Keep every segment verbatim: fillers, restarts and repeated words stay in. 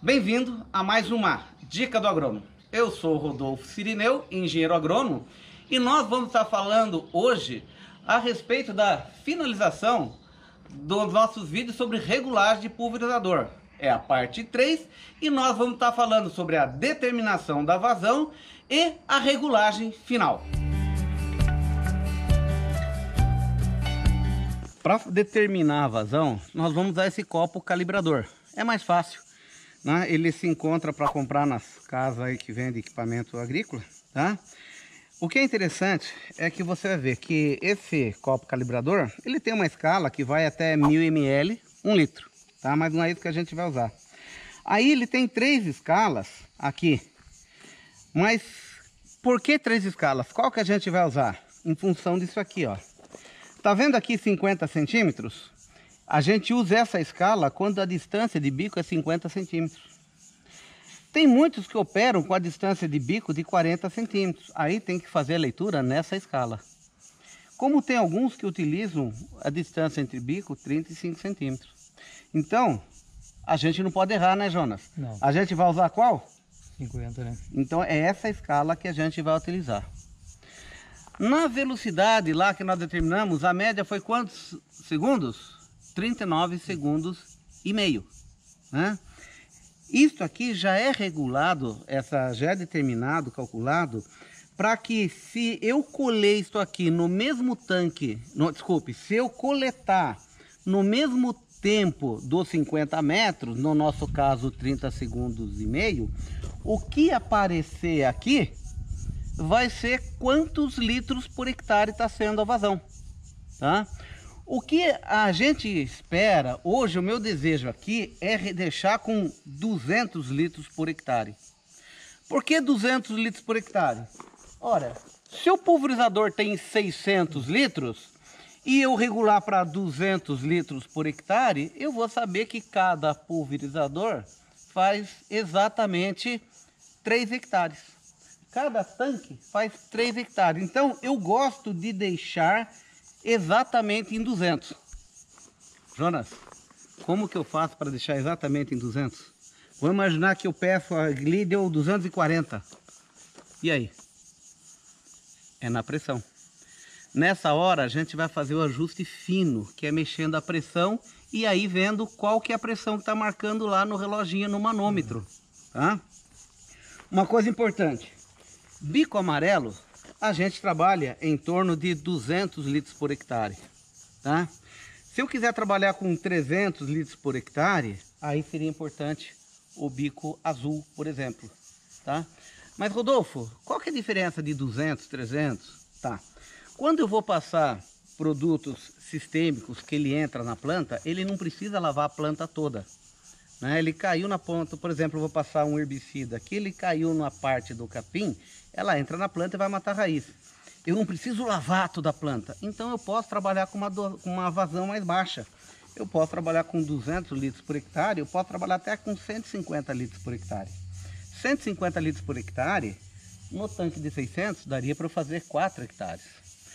Bem-vindo a mais uma Dica do Agrônomo. Eu sou Rodolfo Cirineu, engenheiro agrônomo, e nós vamos estar falando hoje a respeito da finalização dos nossos vídeos sobre regulagem de pulverizador. É a parte três e nós vamos estar falando sobre a determinação da vazão e a regulagem final. Para determinar a vazão, nós vamos usar esse copo calibrador. É mais fácil, né? Ele se encontra para comprar nas casas aí que vendem equipamento agrícola, tá? O que é interessante é que você vai ver que esse copo calibrador, ele tem uma escala que vai até mil mililitros, um litro, tá? Mas não é isso que a gente vai usar. Aí ele tem três escalas aqui. Mas por que três escalas? Qual que a gente vai usar? Em função disso aqui, ó. Tá vendo aqui cinquenta centímetros? A gente usa essa escala quando a distância de bico é cinquenta centímetros. Tem muitos que operam com a distância de bico de quarenta centímetros. Aí tem que fazer a leitura nessa escala. Como tem alguns que utilizam a distância entre bico trinta e cinco centímetros. Então, a gente não pode errar, né, Jonas? Não. A gente vai usar qual? cinquenta, né? Então é essa escala que a gente vai utilizar. Na velocidade lá que nós determinamos, a média foi quantos segundos? trinta e nove segundos e meio, né? Isto aqui já é regulado, essa já é determinado, calculado, para que se eu colher isto aqui no mesmo tanque, no, desculpe, se eu coletar no mesmo tempo dos cinquenta metros, no nosso caso trinta segundos e meio, o que aparecer aqui vai ser quantos litros por hectare está sendo a vazão, tá? O que a gente espera, hoje o meu desejo aqui é deixar com duzentos litros por hectare. Por que duzentos litros por hectare? Ora, se o pulverizador tem seiscentos litros e eu regular para duzentos litros por hectare, eu vou saber que cada pulverizador faz exatamente três hectares. Cada tanque faz três hectares. Então eu gosto de deixar exatamente em duzentos. Jonas, como que eu faço para deixar exatamente em duzentos? Vou imaginar que eu peço a Gli deu duzentos e quarenta. E aí? É na pressão. Nessa hora a gente vai fazer o ajuste fino, que é mexendo a pressão e aí vendo qual que é a pressão que está marcando lá no reloginho, no manômetro, tá? Uma coisa importante. Bico amarelo, a gente trabalha em torno de duzentos litros por hectare, tá? Se eu quiser trabalhar com trezentos litros por hectare, aí seria importante o bico azul, por exemplo, tá? Mas Rodolfo, qual que é a diferença de duzentos, trezentos? Tá. Quando eu vou passar produtos sistêmicos que ele entra na planta, ele não precisa lavar a planta toda, né? Ele caiu na ponta, por exemplo, eu vou passar um herbicida aqui, ele caiu na parte do capim, ela entra na planta e vai matar a raiz. Eu não preciso lavar toda a planta, então eu posso trabalhar com uma, do, com uma vazão mais baixa. Eu posso trabalhar com duzentos litros por hectare, eu posso trabalhar até com cento e cinquenta litros por hectare. cento e cinquenta litros por hectare, no tanque de seiscentos, daria para eu fazer quatro hectares.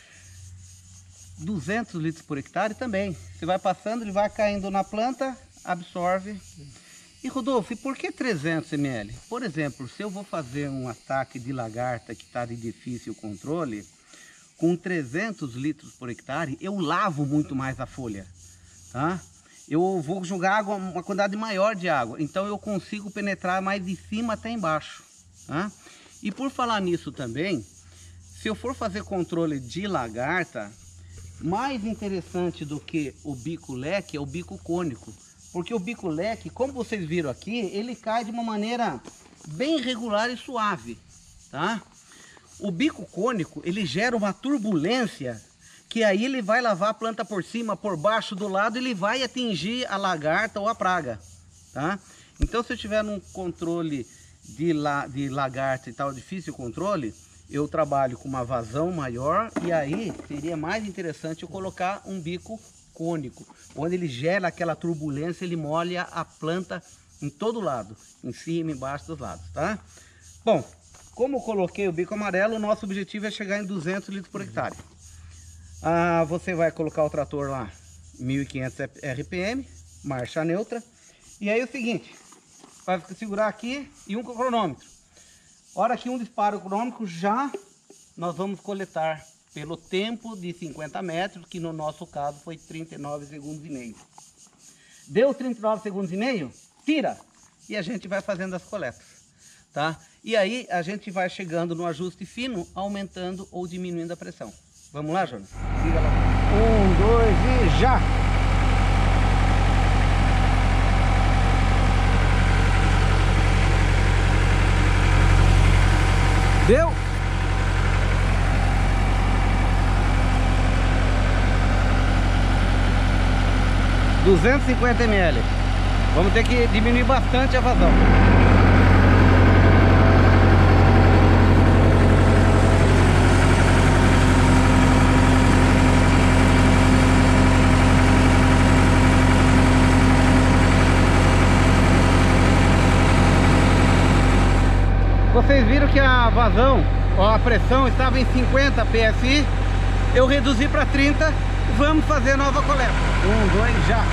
duzentos litros por hectare também. Você vai passando, ele vai caindo na planta, absorve. E Rodolfo, e por que trezentos mililitros? Por exemplo, se eu vou fazer um ataque de lagarta que está de difícil controle, com trezentos litros por hectare, eu lavo muito mais a folha, tá? Eu vou jogar água, uma quantidade maior de água, então eu consigo penetrar mais de cima até embaixo, tá? E por falar nisso também, se eu for fazer controle de lagarta, mais interessante do que o bico leque é o bico cônico. Porque o bico leque, como vocês viram aqui, ele cai de uma maneira bem regular e suave, tá? O bico cônico, ele gera uma turbulência que aí ele vai lavar a planta por cima, por baixo, do lado, ele vai atingir a lagarta ou a praga, tá? Então se eu tiver num controle de, la, de lagarta e tal, difícil controle, eu trabalho com uma vazão maior e aí seria mais interessante eu colocar um bico cônico, onde ele gera aquela turbulência, ele molha a planta em todo lado, em cima e embaixo dos lados, tá? Bom, como eu coloquei o bico amarelo, o nosso objetivo é chegar em duzentos litros por hectare. Ah, você vai colocar o trator lá, mil e quinhentos R P M, marcha neutra, e aí é o seguinte, vai segurar aqui e um com o cronômetro. Hora que um dispara o cronômetro, já nós vamos coletar pelo tempo de cinquenta metros, que no nosso caso foi trinta e nove segundos e meio. Deu trinta e nove segundos e meio, tira e a gente vai fazendo as coletas, tá? E aí a gente vai chegando no ajuste fino, aumentando ou diminuindo a pressão. Vamos lá, Jonas? Liga lá. Um, dois e já! Deu? duzentos e cinquenta mililitros. Vamos ter que diminuir bastante a vazão. Vocês viram que a vazão, ó, a pressão estava em cinquenta P S I. Eu reduzi para trinta. Vamos fazer a nova coleta. Um, dois, já!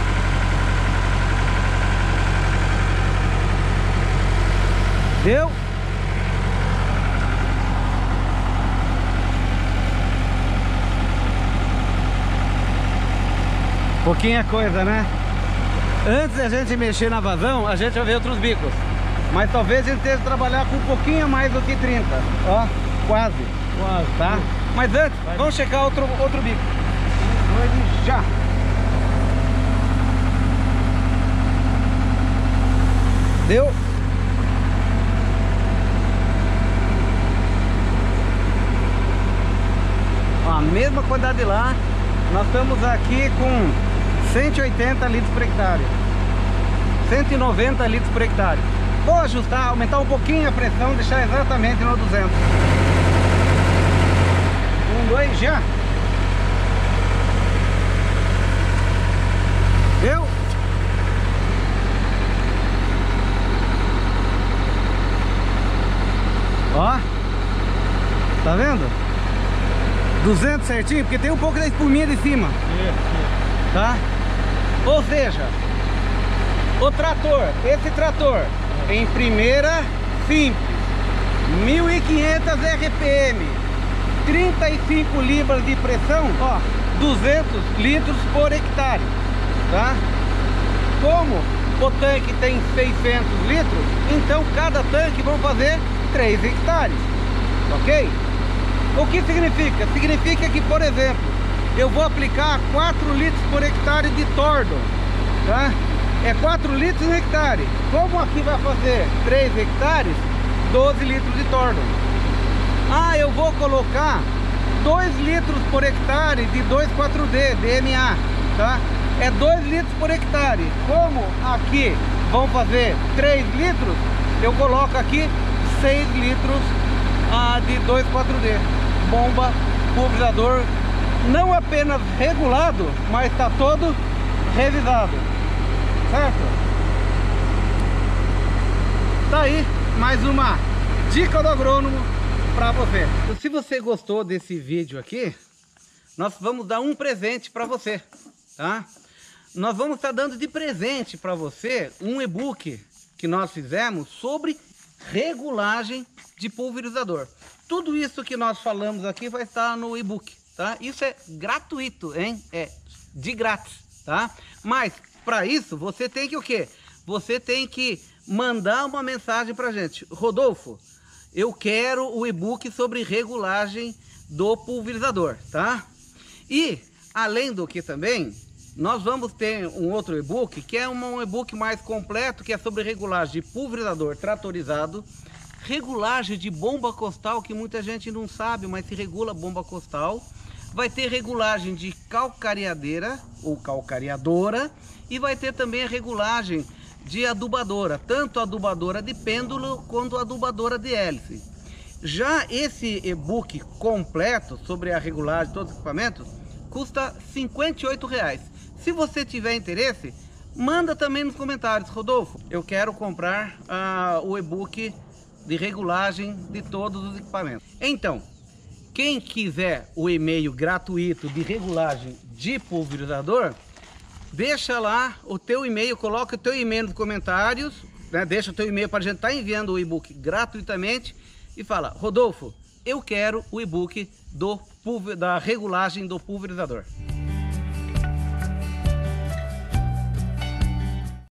Deu? Pouquinha coisa, né? Antes da gente mexer na vazão, a gente vai ver outros bicos. Mas talvez a gente tenha que trabalhar com um pouquinho mais do que trinta. Ó, quase. Quase. Tá? Mas antes, vai. Vamos checar outro, outro bico. Um, dois e já! Deu? Ó, a mesma quantidade de lá. Nós estamos aqui com cento e oitenta litros por hectare. cento e noventa litros por hectare. Vou ajustar, aumentar um pouquinho a pressão, deixar exatamente no duzentos. Um, dois, já! Deu? Ó, tá vendo? duzentos certinho, porque tem um pouco da espuminha de cima. Tá? Ou seja, o trator, esse trator em primeira simples, mil e quinhentos R P M, trinta e cinco libras de pressão, ó, duzentos litros por hectare, tá? Como o tanque tem seiscentos litros, então cada tanque vão fazer três hectares, ok? O que significa? Significa que, por exemplo, eu vou aplicar quatro litros por hectare de tordo, tá? É quatro litros no hectare. Como aqui vai fazer três hectares, doze litros de tordo. Ah, eu vou colocar dois litros por hectare de dois quatro D, D M A, tá? É dois litros por hectare. Como aqui vão fazer três litros, eu coloco aqui seis litros ah, de dois quatro D. Bomba, pulverizador, não apenas regulado, mas está todo revisado, certo? Tá aí mais uma dica do agrônomo para você. Se você gostou desse vídeo aqui, nós vamos dar um presente para você, tá? Nós vamos estar dando de presente para você um e-book que nós fizemos sobre regulagem de pulverizador. Tudo isso que nós falamos aqui vai estar no e-book, tá? Isso é gratuito, hein? É de grátis, tá? Mas para isso você tem que o quê? Você tem que mandar uma mensagem pra gente. Rodolfo, eu quero o e-book sobre regulagem do pulverizador, tá? E além do que também, nós vamos ter um outro e-book que é um e-book mais completo, que é sobre regulagem de pulverizador tratorizado, regulagem de bomba costal, que muita gente não sabe, mas se regula a bomba costal. Vai ter regulagem de calcareadeira ou calcareadora e vai ter também a regulagem de adubadora, tanto adubadora de pêndulo quanto adubadora de hélice. Já esse e-book completo sobre a regulagem de todos os equipamentos custa cinquenta e oito reais. Se você tiver interesse, manda também nos comentários: Rodolfo, eu quero comprar uh, o e-book de regulagem de todos os equipamentos. Então, quem quiser o e-mail gratuito de regulagem de pulverizador, deixa lá o teu e-mail, coloca o teu e-mail nos comentários, né, deixa o teu e-mail para a gente estar tá enviando o e-book gratuitamente e fala: Rodolfo, eu quero o e-book do, da regulagem do pulverizador.